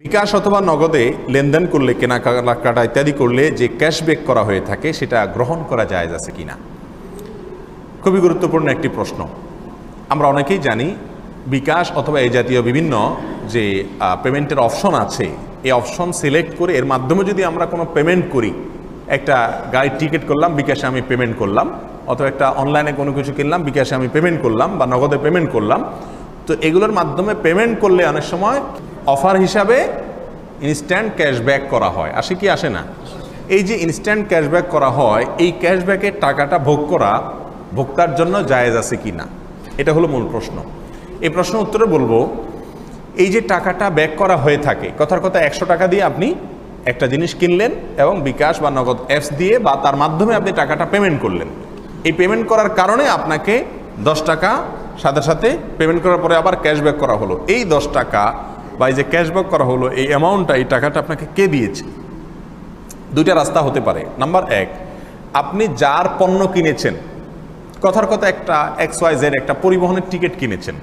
বিকাশ অথবা নগদে লেনদেন করলে, কেনাকাটা ইত্যাদি করলে যে ক্যাশব্যাক করা হয়ে থাকে সেটা গ্রহণ করা যায় আছে কিনা, খুবই গুরুত্বপূর্ণ একটি প্রশ্ন। আমরা অনেকেই জানি বিকাশ অথবা এই জাতীয় বিভিন্ন যে পেমেন্টের অপশন আছে, এই অপশন সিলেক্ট করে এর মাধ্যমে যদি আমরা কোনো পেমেন্ট করি, একটা গাড়ির টিকিট করলাম বিকাশে আমি পেমেন্ট করলাম, অথবা একটা অনলাইনে কোনো কিছু কিনলাম বিকাশে আমি পেমেন্ট করলাম, বা নগদে পেমেন্ট করলাম, তো এগুলোর মাধ্যমে পেমেন্ট করলে অনেক সময় অফার হিসাবে ইনস্ট্যান্ট ক্যাশব্যাক করা হয়। আসে কি আসে না? এই যে ইনস্ট্যান্ট ক্যাশব্যাক করা হয়, এই ক্যাশব্যাকের টাকাটা ভোগ করা ভোক্তার জন্য জায়েজ আছে কি না, এটা হলো মূল প্রশ্ন। এই প্রশ্ন উত্তরে বলবো, এই যে টাকাটা ব্যাক করা হয়ে থাকে, কথার কথা 100 টাকা দিয়ে আপনি একটা জিনিস কিনলেন এবং বিকাশ বা নগদ অ্যাপস দিয়ে বা তার মাধ্যমে আপনি টাকাটা পেমেন্ট করলেন। এই পেমেন্ট করার কারণে আপনাকে 10 টাকা সাথে সাথে পেমেন্ট করার পরে আবার ক্যাশব্যাক করা হলো। এই 10 টাকা বা এই যে ক্যাশব্যাক করা হলো, এই অ্যামাউন্টটা, এই টাকাটা আপনাকে কে দিয়েছে? দুইটা রাস্তা হতে পারে। নাম্বার 1, আপনি যার পণ্য কিনেছেন, কথার কথা একটা XYZ একটা পরিবহনের টিকিট কিনেছেন,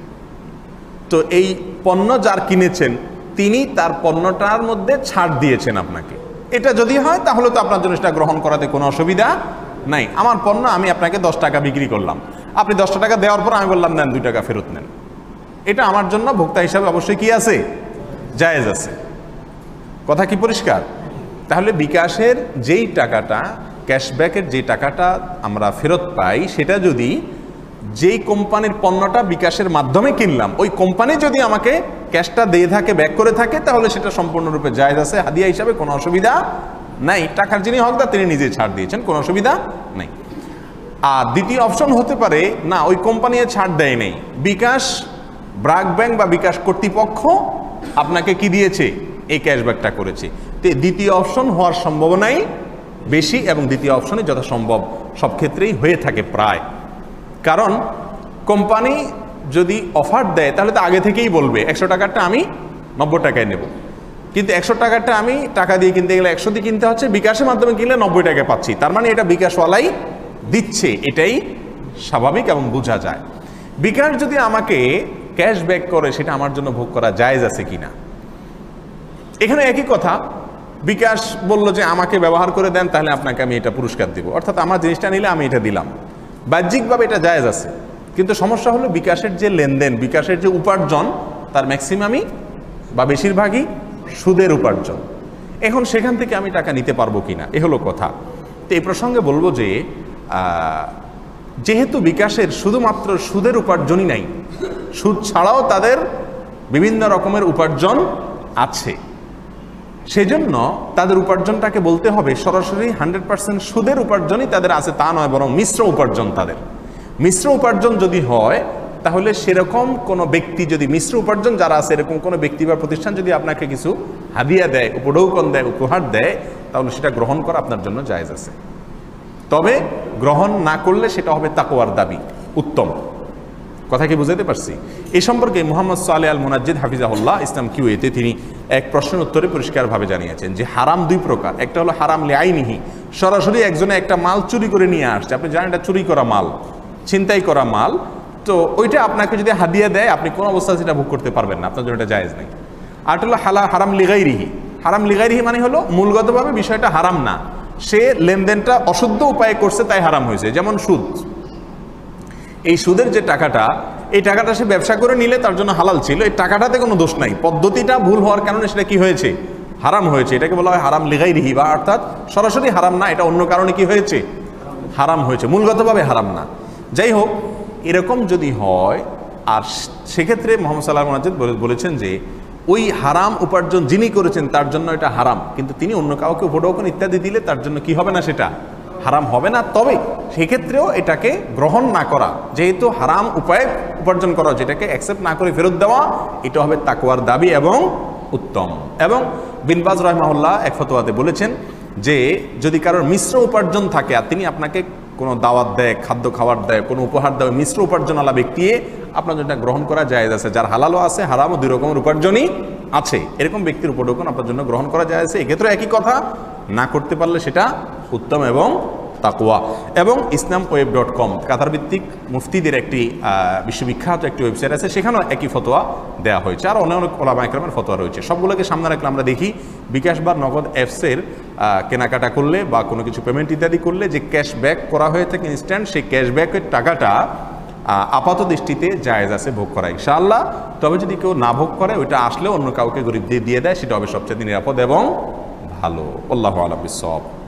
তো এই পণ্য যার কিনেছেন তিনি তার পণ্যটার মধ্যে ছাড় দিয়েছেন আপনাকে। এটা যদি হয় তাহলে তো আপনার জন্য সেটা গ্রহণ করাতে কোনো অসুবিধা নাই। আমার পণ্য আমি আপনাকে 10 টাকা বিক্রি করলাম, আপনি 10 টাকা দেওয়ার পর আমি বললাম নেন 2 টাকা ফেরত নেন, এটা আমার জন্য ভোক্তা হিসাবে অবশ্যই কি আছে? জায়েজ আছে। কথা কি পরিষ্কার? তাহলে বিকাশের যেই টাকাটা, ক্যাশব্যাকের যে টাকাটা আমরা ফেরত পাই, সেটা যদি যেই কোম্পানির পণ্যটা বিকাশের মাধ্যমে কিনলাম ওই কোম্পানি যদি আমাকে ক্যাশটা দিয়ে থাকে, ব্যাক করে থাকে, তাহলে সেটা সম্পূর্ণরূপে জায়েজ আছে, হাদিয়া হিসাবে কোনো অসুবিধা নাই। টাকার যিনি হকদার তিনি নিজে ছাড় দিয়েছেন, কোনো অসুবিধা নাই। আর দ্বিতীয় অপশন হতে পারে, না ওই কোম্পানি ছাড় দেয় নেই, বিকাশ ব্রাক ব্যাংক বা বিকাশ কর্তৃপক্ষ আপনাকে কি দিয়েছে? এই ক্যাশব্যাকটা করেছে। তো দ্বিতীয় অপশন হওয়ার সম্ভাবনাই বেশি, এবং দ্বিতীয় অপশনে যথাসম্ভব সব ক্ষেত্রেই হয়ে থাকে প্রায়। কারণ কোম্পানি যদি অফার দেয় তাহলে তো আগে থেকেই বলবে 100 টাকারটা আমি 90 টাকায় নেব, কিন্তু 100 টাকারটা আমি টাকা দিয়ে কিনতে গেলে 100 দিয়ে কিনতে হচ্ছে, বিকাশের মাধ্যমে কিনলে 90 টাকায় পাচ্ছি, তার মানে এটা বিকাশওয়ালাই দিচ্ছে, এটাই স্বাভাবিক এবং বোঝা যায়। বিকাশ যদি আমাকে ক্যাশব্যাক করে সেটা আমার জন্য ভোগ করা জায়েজ আছে কিনা, এখানে একই কথা। বিকাশ বলল যে আমাকে ব্যবহার করে দেন, তাহলে আপনাকে আমি এটা পুরস্কার দিব, অর্থাৎ আমার জিনিসটা নিলে আমি এটা দিলাম, বাহ্যিকভাবে এটা জায়েজ আছে। কিন্তু সমস্যা হলো বিকাশের যে লেনদেন, বিকাশের যে উপার্জন, তার ম্যাক্সিমামই বা বেশিরভাগই সুদের উপার্জন। এখন সেখান থেকে আমি টাকা নিতে পারবো কিনা, এ হলো কথা। তো এই প্রসঙ্গে বলবো যে যেহেতু বিকাশের শুধুমাত্র সুদের উপার্জনই নাই, সুদ ছাড়াও তাদের বিভিন্ন রকমের উপার্জন আছে, সেজন্য তাদের উপার্জনটাকে বলতে হবে সরাসরি 100% সুদের উপার্জনই তাদের আছে তা নয়, বরং মিশ্র উপার্জন তাদের। মিশ্র উপার্জন যদি হয়, তাহলে সেরকম কোনো ব্যক্তি যদি মিশ্র উপার্জন যারা আছে এরকম কোনো ব্যক্তি বা প্রতিষ্ঠান যদি আপনাকে কিছু হাদিয়া দেয়, উপঢৌকন দেয়, উপহার দেয়, তাহলে সেটা গ্রহণ করা আপনার জন্য জায়েজ আছে। তবে গ্রহণ না করলে সেটা হবে তাকওয়ার দাবি, উত্তম। কথা কি বুঝাতে পারছি? এই সম্পর্কে মুহাম্মদ সালেহ আল মুনাজ্জিদ হাফিজাহুল্লাহ ইসলাম কিউএতে তিনি এক প্রশ্নের উত্তরে পরিষ্কারভাবে জানিয়েছেন যে হারাম দুই প্রকার। একটা হলো হারাম লিআইনিহি, সরাসরি একজনে একটা মাল চুরি করে নিয়ে আসছে, আপনি জানেন এটা চুরি করা মাল, ছিনতাই করা মাল, তো ওইটা আপনাকে যদি হাদিয়া দেয় আপনি কোন অবস্থায় সেটা ভোগ করতে পারবেন না, আপনার জন্য এটা জায়েজ নেই। আর হলো হারাম লিগাইরিহি। হারাম লিগাইরিহি মানে হলো মূলগতভাবে বিষয়টা হারাম না, সে লেনদেনটা অশুদ্ধ উপায়ে করছে তাই হারাম হয়েছে। যেমন সুদ, এই সুদের যে টাকাটা, এই টাকাটা সে ব্যবসা করে নিলে তার জন্য হালাল ছিল, এই টাকাটাতে কোনো দোষ নাই, পদ্ধতিটা ভুল হওয়ার কারণে সেটা কি হয়েছে? হারাম হয়েছে। এটাকে বলা হয় হারাম লিগাইরিহি, বা অর্থাৎ সরাসরি হারাম না, এটা অন্য কারণে কি হয়েছে? হারাম হয়েছে, মূলগতভাবে হারাম না। যাই হোক, এরকম যদি হয়, আর সেক্ষেত্রে মুহাম্মদ সাল্লাল্লাহু আলাইহি ওয়াসাল্লাম বলেছেন যে ওই হারাম উপার্জন যিনি করেছেন তার জন্য এটা হারাম, কিন্তু তিনি অন্য কাউকে উপঢৌকন ইত্যাদি দিলে তার জন্য কি হবে না? সেটা হারাম হবে না। তবে সেক্ষেত্রেও এটাকে গ্রহণ না করা, যেহেতু হারাম উপায়ে উপার্জন করা, যেটাকে অ্যাকসেপ্ট না করে ফেরত দেওয়া, এটা হবে তাকওয়ার দাবি এবং উত্তম। এবং বিন বাজ রাহিমাহুল্লাহ এক ফতোয়াতে বলেছেন যে যদি কারোর মিশ্র উপার্জন থাকে আর তিনি আপনাকে কোনো দাওয়াত দেয়, খাদ্য খাবার দেয়, কোনো উপহার দেয়, মিশ্র উপার্জনওয়ালা ব্যক্তি, আপনার জন্য গ্রহণ করা জায়েজ আছে। যার হালালও আছে, হারামও দুই রকমের উপার্জনই আছে, এরকম ব্যক্তির উপঢৌকন আপনার জন্য গ্রহণ করা জায়েজ আছে। এক্ষেত্রে একই কথা, না করতে পারলে সেটা উত্তম এবং তাকওয়া। এবং islamweb.com কাতার ভিত্তিক মুফতিদের একটি বিশ্ববিখ্যাত একটি ওয়েবসাইট আছে, সেখানেও একই ফতোয়া দেওয়া হয়েছে, আর অনেক অনেক ওলামা ইকরামের ফতোয়া রয়েছে। সবগুলোকে সামনে রাখলে আমরা দেখি বিকাশ বা নগদ অ্যাপসের কেনাকাটা করলে বা কোনো কিছু পেমেন্ট ইত্যাদি করলে যে ক্যাশব্যাক করা হয়ে থাকে ইনস্ট্যান্ট, সেই ক্যাশব্যাকের টাকাটা আপাত দৃষ্টিতে জায়েজ আছে ভোগ করা ইনশাআল্লাহ। তবে যদি কেউ না ভোগ করে, ওইটা আসলে অন্য কাউকে গরিবদের দিয়ে দেয়, সেটা হবে সবচেয়ে নিরাপদ এবং ভালো। আল্লাহু আ'লাম বিস-সাওয়াব।